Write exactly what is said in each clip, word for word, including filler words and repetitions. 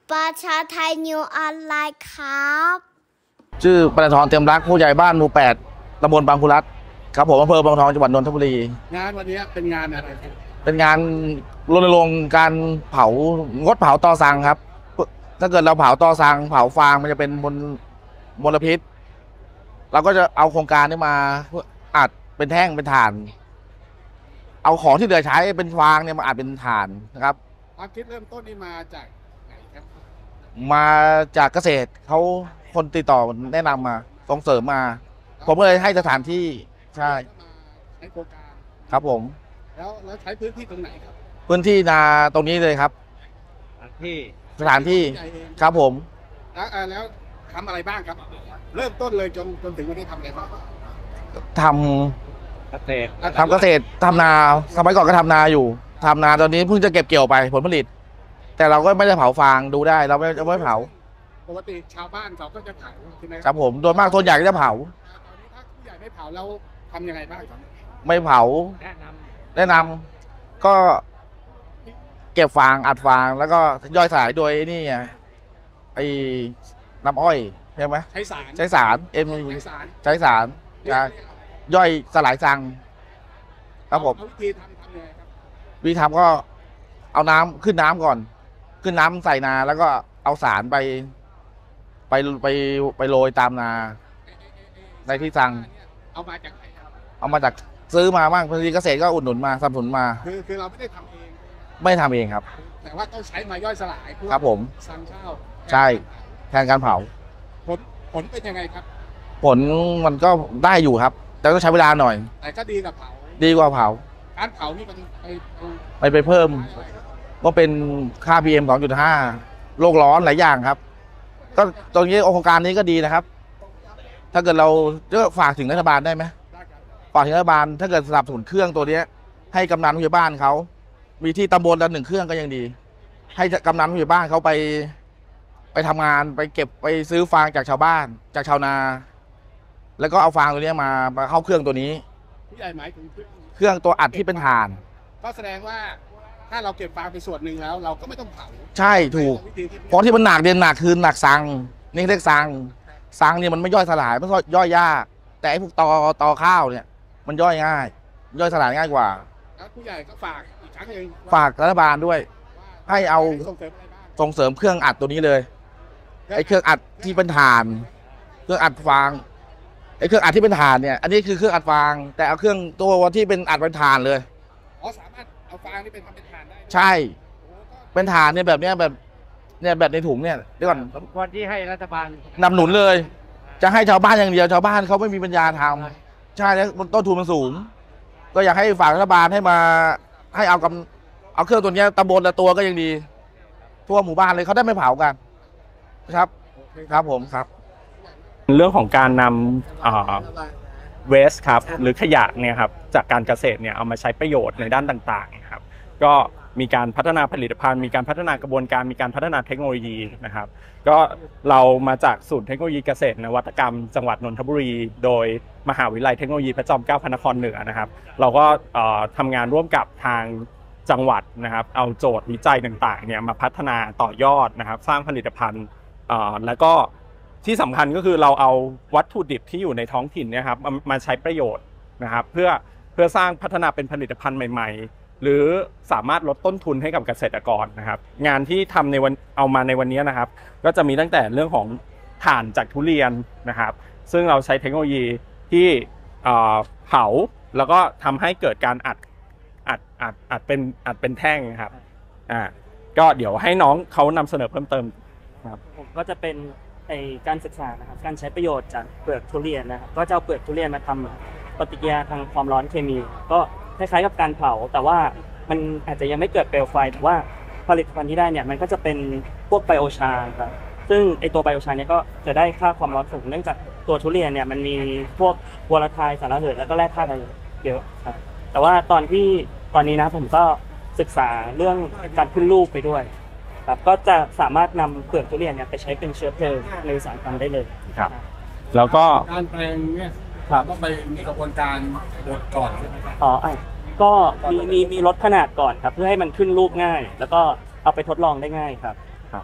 ประชาไทยนิวออนไลน์ครับชื่อปนทรเต็มรักผู้ใหญ่บ้านหมู่แปดตำบลบางคุรัตครับผมอำเภอบางทองจังหวัดนนทบุรีงานวันนี้เป็นงานอะไรครับเป็นงานรณรงค์การเผางดเผาตอสังครับถ้าเกิดเราเผาตอสังเผาฟางมันจะเป็นมลมลพิษเราก็จะเอาโครงการนี้มาอัดเป็นแท่งเป็นถ่านเอาของที่เหลือใช้เป็นฟางเนี่ยมาอัดเป็นถ่านนะครับความคิดเริ่มต้นนี่มาจากไหนครับมาจากเกษตรเขาคนติดต่อแนะนำมาส่งเสริมมาผมก็เลยให้สถานที่ใช่ใช้โครงการครับผมแล้วแล้วใช้พื้นที่ตรงไหนครับพื้นที่นาตรงนี้เลยครับที่สถานที่ครับผมแล้วแล้วทำอะไรบ้างครับเริ่มต้นเลยจนจนถึงวันนี้ทำอะไรบ้างทำเกษตรทำเกษตรทำนาสมัยก่อนก็ทำนาอยู่ทำนาตอนนี้เพิ่งจะเก็บเกี่ยวไปผลผลิตแต่เราก็ไม่ได้เผาฟางดูได้เราไม่ไม่เผาปกติชาวบ้านเขาก็จะเผาใช่ไหมครับผมโดยมากส่วนใหญ่ก็จะเผาตอนนี้ถ้าผู้ใหญ่ไม่เผาเราทำยังไงบ้างครับไม่เผาแนะนำแนะนำก็เก็บฟางอัดฟางแล้วก็ย่อยสลายโดยนี่ไงไอ้น้ำอ้อยใช่ไหมใช้สารใช้สารเอ็มใช้สารใช้สารย่อยสลายซังครับผมวิธีทำทำยังไงครับวิธีทำก็เอาน้ำขึ้นน้ำก่อนขึ้นน้ำใส่นาแล้วก็เอาสารไปไปไปไปโรยตามนาในที่ซังเอามาจากไหนครับเอามาจากซื้อมาบ้างบางทีเกษตรก็อุดหนุนมาสนับสนุนมาคือคือเราไม่ได้ทำเองไม่ทำเองครับแต่ว่าต้องใช้มาย่อยสลายครับผมซังข้าวใช่แทนการเผาผลผลเป็นยังไงครับผลมันก็ได้อยู่ครับแต่ต้องใช้เวลาหน่อยแต่ก็ดีกับเผาดีกว่าเผาการเผานี่มันไปไปไปเพิ่มก็เป็นค่า พี เอ็ม สองจุดห้า โลกร้อนหลายอย่างครับก็ตรงนี้โครงการนี้ก็ดีนะครับถ้าเกิดเราจะฝากถึงรัฐบาลได้ไหมฝากถึงรัฐบาลถ้าเกิดสนับสนุนเครื่องตัวนี้ให้กำนันผู้ใหญ่บ้านเขามีที่ตำบลละหนึ่งเครื่องก็ยังดีให้กำนันผู้ใหญ่บ้านเขาไปไปทำงานไปเก็บไปซื้อฟางจากชาวบ้านจากชาวนาแล้วก็เอาฟางตัวนี้มามาเข้าเครื่องตัวนี้ผู้ใหญ่หมายถึงเครื่องตัวอัดที่เป็นถ่านก็แสดงว่าถ้าเราเก็บฟางไปส่วนหนึ่งแล้วเราก็ไม่ต้องเผาใช่ถูกเพราะที่มันหนักเด่นหนักคือหนักซังนี่เรียกซังซังเนี่ยมันไม่ย่อยสลายมันย่อยยากแต่ไอ้พวกตอตอข้าวเนี่ยมันย่อยง่ายย่อยสลายง่ายกว่าแล้วผู้ใหญ่ก็ฝากอีกครั้งหนึ่งฝากรัฐบาลด้วยให้เอาส่งเสริมเครื่องอัดตัวนี้เลยไอ้เครื่องอัดที่เป็นถ่านเครื่องอัดฟางไอ้เครื่องอัดที่เป็นถ่านเนี่ยอันนี้คือเครื่องอัดฟางแต่เอาเครื่องตัวที่เป็นอัดเป็นถ่านเลยอ๋อสามารถเอาฟางนี่เป็นทำเป็นถ่านได้ใช่เป็นถ่านเนี่ยแบบเนี้ยแบบเนี่ยแบบในถุงเนี่ยเดี๋ยวก่อนสมควรที่ให้รัฐบาลนำหนุนเลยจะให้ชาวบ้านอย่างเดียวชาวบ้านเขาไม่มีปัญญาทำใช่แล้วต้นทุนมันสูงก็อยากให้ฝากรัฐบาลให้มาให้เอากำเอาเครื่องตัวนี้ตำบลละตัวก็ยังดีทั่วหมู่บ้านเลยเขาได้ไม่เผากันครับครับผมครับเรื่องของการนำเวสครับหรือขยะเนี่ยครับจากการเกษตรเนี่ยเอามาใช้ประโยชน์ในด้านต่างๆครับก็มีการพัฒนาผลิตภัณฑ์มีการพัฒนากระบวนการมีการพัฒนาเทคโนโลยีนะครับก็เรามาจากศูนย์เทคโนโลยีเกษตรนวัตกรรมจังหวัดนนทบุรีโดยมหาวิทยาลัยเทคโนโลยีพระจอมเกล้าพระนครเหนือนะครับเราก็ทำงานร่วมกับทางจังหวัดนะครับเอาโจทย์วิจัยต่างๆเนี่ยมาพัฒนาต่อยอดนะครับสร้างผลิตภัณฑ์แล้วก็ที่สำคัญก็คือเราเอาวัตถุดิบที่อยู่ในท้องถิ่นเนี่ยครับมาใช้ประโยชน์นะครับเพื่อเพื่อสร้างพัฒนาเป็นผลิตภัณฑ์ใหม่ๆหรือสามารถลดต้นทุนให้กับเกษตรกรนะครับงานที่ทำในวันเอามาในวันนี้นะครับก็จะมีตั้งแต่เรื่องของถ่านจากทุเรียนนะครับซึ่งเราใช้เทคโนโลยีที่เผาแล้วก็ทำให้เกิดการอัดอัดอัดอัดเป็นอัดเป็นแท่งครับอ่าก็เดี๋ยวให้น้องเขานำเสนอเพิ่มเติมครับผมก็จะเป็นไอการศึกษานะครับการใช้ประโยชน์จากเปลือกทุเรียนนะครับก็จะเอาเปลือกทุเรียนมาทำปฏิกิริยาทางความร้อนเคมีก็คล้ายๆกับการเผาแต่ว่ามันอาจจะยังไม่เกิดเปลวไฟแต่ว่าผลิตภัณฑ์ที่ได้เนี่ยมันก็จะเป็นพวกไบโอชาครับซึ่งไอตัวไบโอชาเนี่ยก็จะได้ค่าความร้อนสูงเนื่องจากตัวทุเรียนเนี่ยมันมีพวกวอลาไทล์สารระเหยแล้วก็แร่ธาตุอะไรเยอะครับแต่ว่าตอนที่ตอนนี้นะผมก็ศึกษาเรื่องการขึ้นรูปไปด้วยครับก็จะสามารถนำเปลือกทุเรียนเนี่ยไปใช้เป็นเชื้อเพลิงในอุตสาหกรรมได้เลยครับแล้วก็การแปลงเนี่ยต้องไปมีกระบวนการบดก่อนใช่ไหมครับอ๋อก็มีมีมีลดขนาดก่อนครับเพื่อให้มันขึ้นรูปง่ายแล้วก็เอาไปทดลองได้ง่ายครับครับ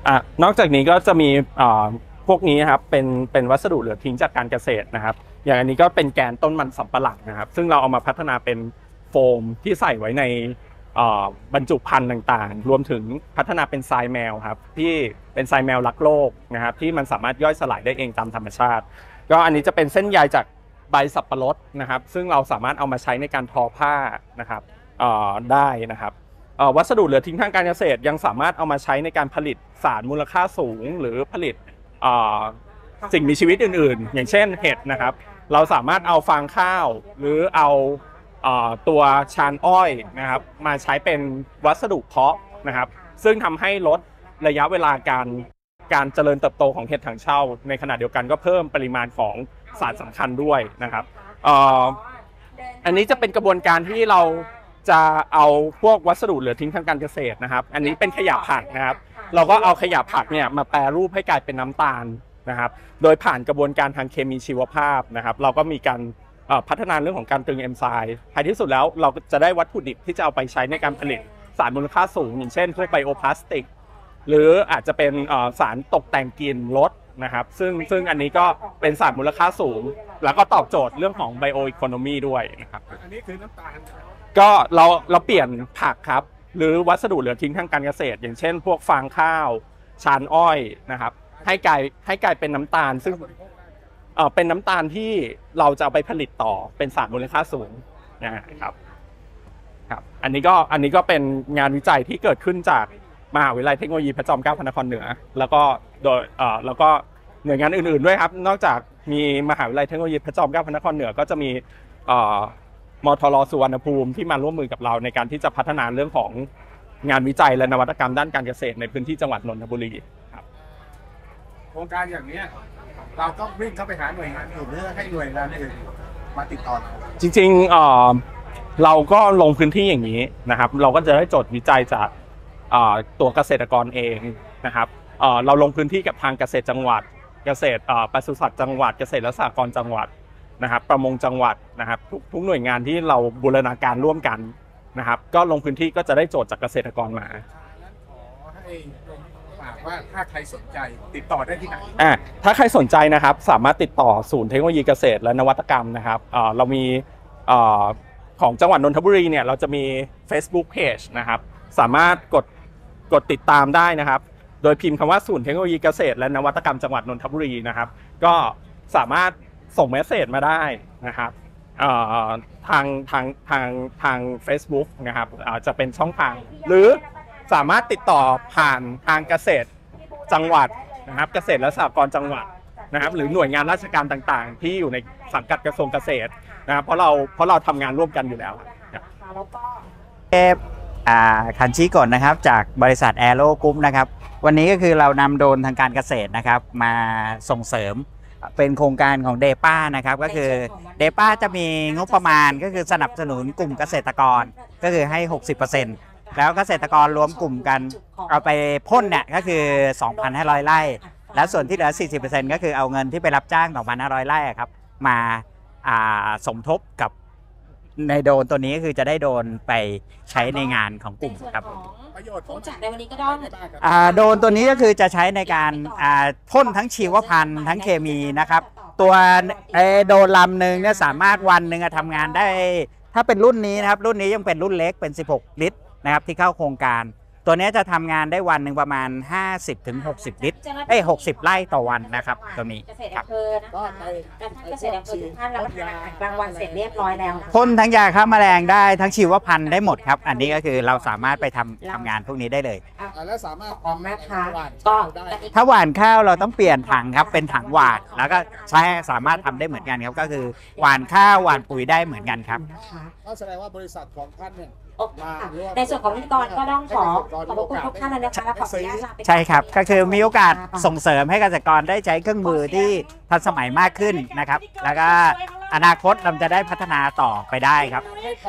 อ่ะนอกจากนี้ก็จะมีอ่าพวกนี้นะครับเป็นเป็นวัสดุเหลือทิ้งจากการเกษตรนะครับอย่างอันนี้ก็เป็นแกนต้นมันสำปะหลังนะครับซึ่งเราเอามาพัฒนาเป็นโฟมที่ใส่ไว้ในบรรจุภัณฑ์ต่างๆรวมถึงพัฒนาเป็นทรายแมวครับที่เป็นทรายแมวรักโลกนะครับที่มันสามารถย่อยสลายได้เองตามธรรมชาติก็อันนี้จะเป็นเส้นใยจากใบสับปะรดนะครับซึ่งเราสามารถเอามาใช้ในการทอผ้านะครับได้นะครับวัสดุเหลือทิ้งทางการเกษตรยังสามารถเอามาใช้ในการผลิตสารมูลค่าสูงหรือผลิตสิ่งมีชีวิตอื่นๆอย่างเช่นเห็ดนะครับเราสามารถเอาฟางข้าวหรือเอาตัวชานอ้อยนะครับมาใช้เป็นวัสดุเพาะนะครับซึ่งทำให้ลดระยะเวลาการการเจริญเติบโตของเห็ดถังเช่าในขณะเดียวกันก็เพิ่มปริมาณของสารสำคัญด้วยนะครับอันนี้จะเป็นกระบวนการที่เราจะเอาพวกวัสดุเหลือทิ้งทางการเกษตรนะครับอันนี้เป็นขยะผักนะครับเราก็เอาขยะผักเนี่ยมาแปรรูปให้กลายเป็นน้ำตาลนะครับโดยผ่านกระบวนการทางเคมีชีวภาพนะครับเราก็มีการพัฒนาเรื่องของการตึงเอนไซม์ท้ายที่สุดแล้วเราจะได้วัตถุดิบที่จะเอาไปใช้ในการผลิตสารมูลค่าสูงอย่างเช่นพวกไบโอพลาสติกหรืออาจจะเป็นสารตกแต่งกลิ่นรถนะครับซึ่งซึ่งอันนี้ก็เป็นสารมูลค่าสูงแล้วก็ตอบโจทย์เรื่องของไบโออีโคโนมีด้วยนะครับอันนี้คือน้ำตาลก็เราเราเปลี่ยนผักครับหรือวัสดุเหลือทิ้งทางการเกษตรอย่างเช่นพวกฟางข้าวชานอ้อยนะครับให้กลายให้กลายเป็นน้ำตาลซึ่งเอ่อเป็นน้ำตาลที่เราจะเอาไปผลิตต่อเป็นสารมูลค่าสูงนะครับครับอันนี้ก็อันนี้ก็เป็นงานวิจัยที่เกิดขึ้นจากมหาวิทยาลัยเทคโนโลยีพระจอมเกล้าพระนครเหนือแล้วก็โดยเอ่อแล้วก็หน่วยงานอื่นๆด้วยครับนอกจากมีมหาวิทยาลัยเทคโนโลยีพระจอมเกล้าพระนครเหนือก็จะมีเอ่อมทร.สุวรรณภูมิที่มาร่วมมือกับเราในการที่จะพัฒนาเรื่องของงานวิจัยและนวัตกรรมด้านการเกษตรในพื้นที่จังหวัดนนทบุรีครับโครงการอย่างนี้เราต้องวิ่งเข้าไปหาหน่วยงานอื่นเพื่อให้หน่วยงานอื่นมาติดต่อจริงๆเอ่อเราก็ลงพื้นที่อย่างนี้นะครับเราก็จะได้จดวิจัยจากตัวเกษตรกรเองนะครับเอ่อเราลงพื้นที่กับทางเกษตรจังหวัดเกษตรปศุสัตว์จังหวัดเกษตรและสหกรณ์จังหวัดนะครับประมงจังหวัดนะครับทุกทุกหน่วยงานที่เราบูรณาการร่วมกันนะครับก็ลงพื้นที่ก็จะได้โจทย์จากเกษตรกรมาขอให้ฝากว่าถ้าใครสนใจติดต่อได้ที่ไหนอ่าถ้าใครสนใจนะครับสามารถติดต่อศูนย์เทคโนโลยีเกษตรและนวัตกรรมนะครับเอ่อเรามีเอ่อของจังหวัดนนทบุรีเนี่ยเราจะมี Facebook Page นะครับสามารถกดกดติดตามได้นะครับโดยพิมพ์คำว่าศูนย์เทคโนโลยีเกษตรและนวัตกรรมจังหวัดนนทบุรีนะครับก็สามารถส่งเมสเสจมาได้นะครับทางทางทางทาง Facebook นะครับจะเป็นช่องทางหรือสามารถติดต่อผ่านทางเกษตรจังหวัดนะครับเกษตรและสหกรณ์จังหวัดนะครับหรือหน่วยงานราชการต่างๆที่อยู่ในสังกัดกระทรวงเกษตรนะครับเพราะเราเพราะเราทำงานร่วมกันอยู่แล้วแล้วก็เอฟคันชี้ก่อนนะครับจากบริษัทแอโร่กรุ๊ปนะครับวันนี้ก็คือเรานำโดรนทางการเกษตรนะครับมาส่งเสริมเป็นโครงการของเดป้านะครับก็คือเดป้าจะมีงบประมาณก็คือสนับสนุนกลุ่มเกษตรกรก็คือให้ หกสิบเปอร์เซ็นต์ แล้วเกษตรกรรวมกลุ่มกันเอาไปพ่นเนี่ยก็คือ สองพันห้าร้อย ไร่แล้วส่วนที่เหลือ สี่สิบเปอร์เซ็นต์ ก็คือเอาเงินที่ไปรับจ้าง สองพันห้าร้อย ไร่ครับมาสมทบกับในโดรนตัวนี้ก็คือจะได้โดรนไปใช้ในงานของกลุ่มครับประโยชน์ของจากในวันนี้ก็ต้องโดรนตัวนี้ก็คือจะใช้ในการพ่นทั้งชีวพันธุ์ทั้งเคมีนะครับตัวโดรนลำหนึ่งเนี่ยสามารถวันหนึ่งทำงานได้ถ้าเป็นรุ่นนี้นะครับรุ่นนี้ยังเป็นรุ่นเล็กเป็นสิบหกลิตรนะครับที่เข้าโครงการตัวนี้จะทำงานได้วันหนึ่งประมาณ ห้าสิบถึงหกสิบ ลิตรเอ้ยหกสิบ ไร่ต่อวันนะครับตัวนี้ครับเกษตรอำเภอทุกท่านรับประทานอาหารกลางวันเสร็จเรียบร้อยแล้วพ่นทั้งยาฆ่าแมลงได้ทั้งชีวพันธุ์ได้หมดครับอันนี้ก็คือเราสามารถไปทำทำงานพวกนี้ได้เลยแล้วสามารถออกแม่ค้าก็ถ้าหว่านข้าวเราต้องเปลี่ยนถังครับเป็นถังหว่านแล้วก็ใช้สามารถทำได้เหมือนกันครับก็คือหว่านข้าวหว่านปุ๋ยได้เหมือนกันครับก็แสดงว่าบริษัทของท่านเนี่ยในส่วนของพิธีกรก็ต้องขอขอบคุณทุกท่านนะคะและขออนุญาตลาไปใช่ครับก็คือมีโอกาสส่งเสริมให้เกษตรกรได้ใช้เครื่องมือที่ทันสมัยมากขึ้นนะครับแล้วก็อนาคตเราจะได้พัฒนาต่อไปได้ครับ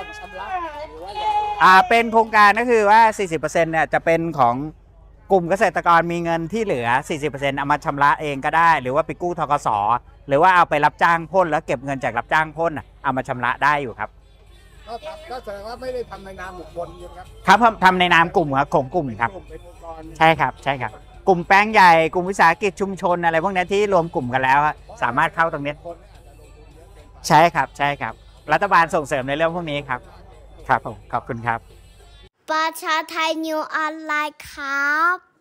อ่าเป็นโครงการก็คือว่า สี่สิบเปอร์เซ็นต์ เนี่ยจะเป็นของกลุ่มเกษตรกรมีเงินที่เหลือ สี่สิบเปอร์เซ็นต์ เอามาชำระเองก็ได้หรือว่าไปกู้ธกส.หรือว่าเอาไปรับจ้างพ่นแล้วเก็บเงินจากรับจ้างพ่นเอามาชำระได้อยู่ครับก็แสดงว่าไม่ได้ทำในนามบุคคลครับครับทำในนามกลุ่มครับของกลุ่มครับใช่ครับใช่ครับกลุ่มแปลงใหญ่กลุ่มวิสาหกิจชุมชนอะไรพวกนี้ที่รวมกลุ่มกันแล้วสามารถเข้าตรงนี้ใช่ครับใช่ครับรัฐบาลส่งเสริมในเรื่องพวกนี้ครับครับผมขอบคุณครับประชาไทยนิวออนไลน์ครับ